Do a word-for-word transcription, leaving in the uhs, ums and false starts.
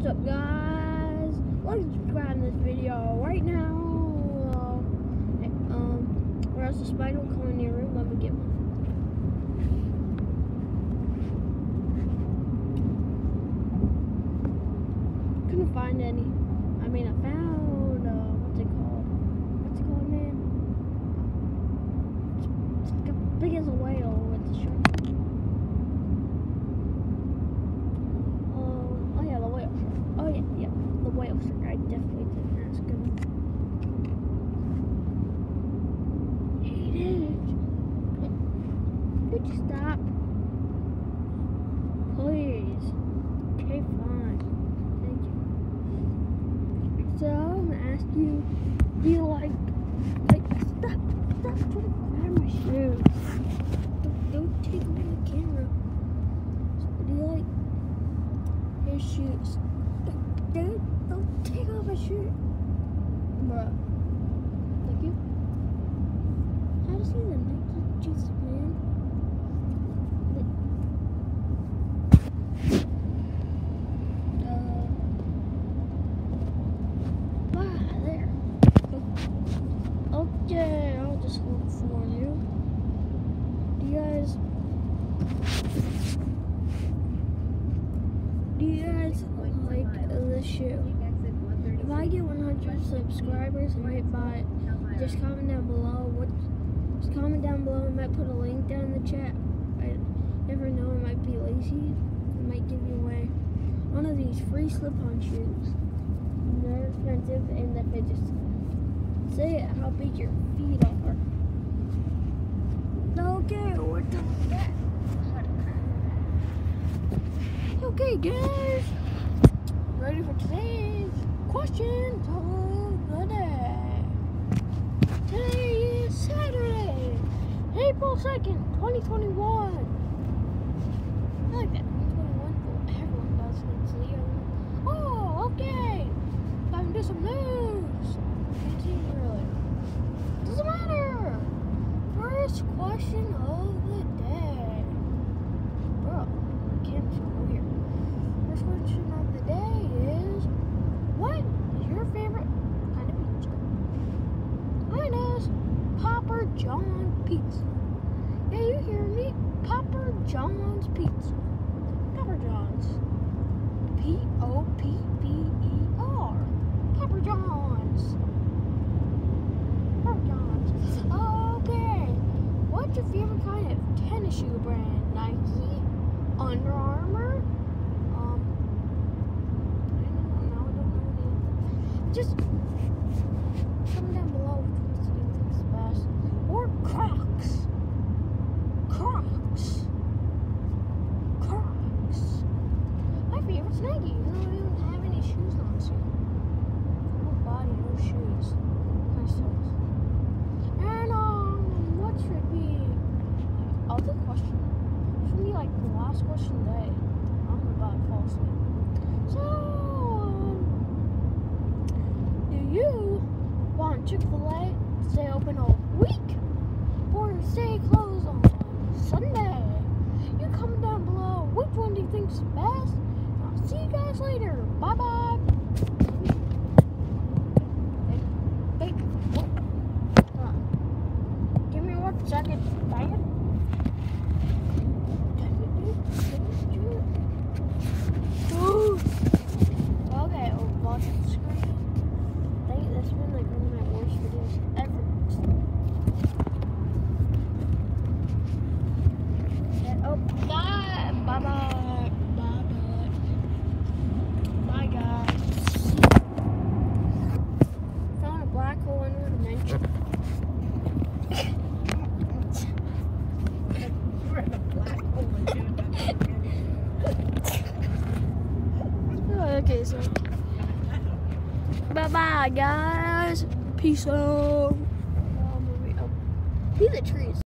What's up, guys? Like and subscribe to this video right now. Uh, um, or else the spider will come in your room. Let me get one. Couldn't find any. I mean, I found uh, what's it called? What's it called, man? It's, it's like as big as a whale with the shark. Oh yeah, yeah, the whale shark. I definitely didn't ask him. He did. Could you stop? Please. Okay, fine. Thank you. So I'm gonna ask you, do you like like stop stop trying to grab my shoes. Don't, don't take away the camera. So do you like his shoes? Dude, don't take off my shirt. Bruh. Thank you. How to see the Nike juice, man? Uh. Wow, there. Okay, I'll just look for you. Do you guys. Do you guys like this shoe? If I get one hundred subscribers, I might buy it. Just comment down below. What? Just comment down below. I might put a link down in the chat. I never know. I might be lazy. I might give you away one of these free slip-on shoes. They're expensive, and if they just say it, how big your feet are. Okay, what the heck? Okay, guys. Ready for today's question of the day. Today is Saturday, April second, twenty twenty-one. I like that. twenty twenty-one. Oh, everyone does it. See? Oh, okay. Time to do some news. Can't see it really. Doesn't matter. First question of the day. Bro, can't see weird. First question of the day is, what is your favorite kind of pizza? Mine is Papa John's Pizza. Yeah, you hear me? Papa John's Pizza. Papa John's. P O P P E R. Papa John's. Papa John's. Okay. What's your favorite kind of tennis shoe brand? Nike? Under Armour? Just comment down below which ones you think is best. Or Crocs. Crocs. Crocs. My favorite's Nike. You don't even have any shoes on soon. No body, no shoes. Kind of sucks. And um, what should be other question? Should be like the last question today. I'm about to fall asleep. So. You want Chick-fil-A to stay open all week or stay closed on Sunday? You comment down below which one do you think is best. I'll see you guys later. Bye bye. Hey, hey, uh, give me one second. Bye. Okay, I'll watch the screen. That's been like one of my worst videos ever. And, oh, bye. Bye bye. Bye bye. Bye guys. Found a black hole in one dimension. Okay, so. Bye bye, guys. Peace out. See the trees.